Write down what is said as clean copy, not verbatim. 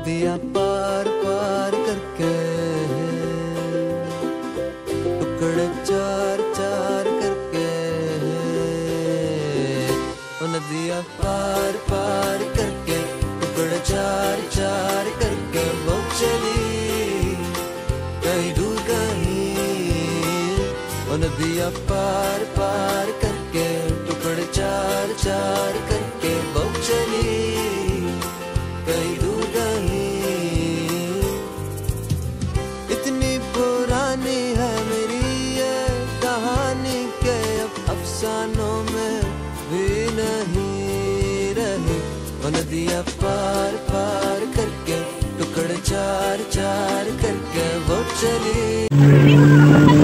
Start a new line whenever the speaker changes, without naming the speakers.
नदियाँ पार पार करके, टुकड़े चार चार करके, ओ नदियाँ पार पार करके, टुकड़े चार चार करके वो चली कहीं दूर कहीं। ओ नदियाँ पार पार करके, टुकड़े चार चार करके वो चली कहीं दूर कहीं। इतनी पुरानी है मेरी ये कहानी के अब अफसानों में भी नहीं रही। वो नदियाँ पार पार करके, टुकड़े चार चार करके वो चली।